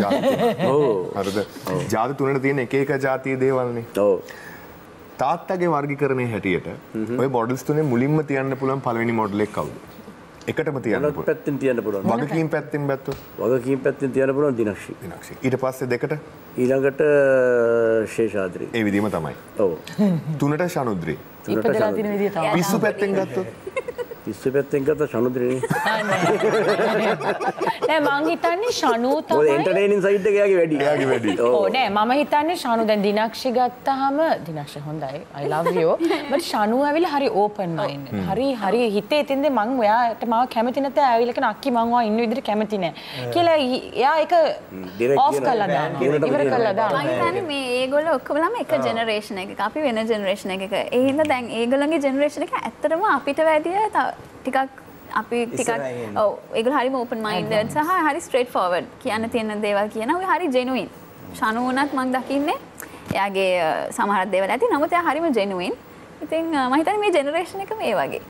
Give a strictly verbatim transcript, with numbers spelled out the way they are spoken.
හරිද? ජාති තුනට තියෙන එක එක ජාතියේ දේවල්නේ. ඔව්. තාත්තගේ වර්ගීකරණයේ හැටියට ඔය මොඩල්ස් තුනේ මුලින්ම තියන්න පුළුවන් පළවෙනි මොඩල් එක කවුද? එකටම තියන්න පුළුවන්. මොනක් පැත්තෙන් තියන්න පුළුවන්? වගකීම් පැත්තෙන් බැත්තොත්. වගකීම් පැත්තෙන් තියන්න පුළුවන් දිනක්ෂි. දිනක්ෂි. ඊට පස්සේ දෙකට ඊළඟට ශේෂාද්‍රි. ඒ විදිහම තමයි. ඔව්. තුනට ශනුද්‍රි. ඉපදලා තියෙන විදිය තමයි. පිස්සු පැත්තෙන් ගත්තොත් පිස්සු පැත්තෙන් ගත්ත ශනුද්‍රිනේ. නෑ මං හිතන්නේ ශනු තමයි. ඔය එන්ටර්ටේනින් සයිඩ් එක යාගේ වැඩි. එයාගේ වැඩි. ඔව් නෑ මම හිතන්නේ ශනු දැන් දිනක්ෂි ගත්තාම දිනක්ෂි හොඳයි. I love you. but ශනු ඇවිල්ලා හරි open minded. හරි හරි හිතේ තින්දේ මං ඔයාට මාව කැමති නැත ඇවිල්ලා කියන අක්කි මං ඔයා ඉන්න විදිහට කැමති නෑ. කියලා එයා ඒක off කරලා දානවා. ඉවර කරලා දානවා. මම හිතන්නේ මේ ඒගොල්ලෝ ඔක්කොමලම එක ජෙනරේෂන් එකක. අපි වෙන ජෙනරේෂන් එකක. ඒ හින්දා දැන් ඒගොල්ලන්ගේ ජෙනරේෂන් එක ඇත්තටම අපිට වැඩිය ටිකක් අපි ටිකක් ඔව් ඒගොල්ලෝ හරිම ඕපන් මයින්ඩඩ් සහ හරි ස්ට්‍රේට් ෆෝවර්ඩ් කියන්න තියෙන දේවල් කියන ඔය හරි ජෙනුයින් ශනු උනත් මම දකින්නේ එයාගේ සමහර දේවල් ඇති නමුත් එයා හරිම ජෙනුයින් ඉතින් මම හිතන්නේ මේ ජෙනරේෂන් එකම ඒ වගේ